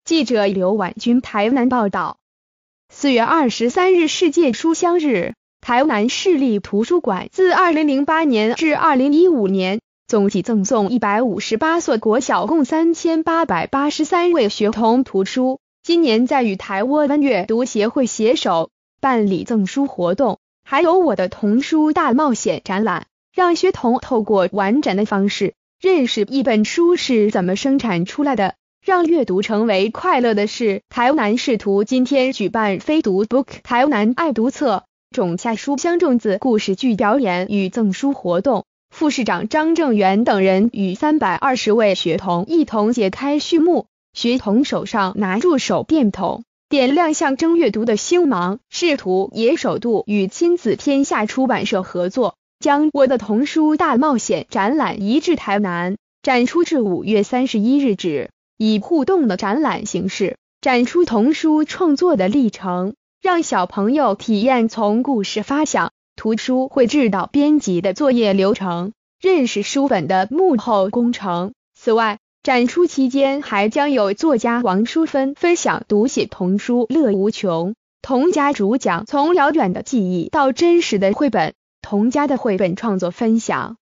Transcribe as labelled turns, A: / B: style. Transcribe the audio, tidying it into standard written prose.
A: 记者刘婉君台南报道。4月23日世界书香日，台南市立图书馆自2008年至2015年，总计赠送158所国小共3883位学童图书。今年在与台湾阅读协会携手办理赠书活动，还有我的童书大冒险展览，让学童透过完整的方式认识一本书是怎么生产出来的，让阅读成为快乐的事。台南市图今天举办非读 Book 台南爱读册种下书香种子故事剧表演与赠书活动，副市长张正元等人与320位学童一同解开序幕，学童手上拿住手电筒，点亮象征阅读的星芒。市图也首度与亲子天下出版社合作，将我的童书大冒险展览移至台南，展出至5月31日止，以互动的展览形式展出童书创作的历程，让小朋友体验从故事发想、图书绘制到编辑的作业流程，认识书本的幕后工程。此外，展出期间还将有作家王淑芬分享读写童书乐无穷，童家主讲从遥远的记忆到真实的绘本，童家的绘本创作分享，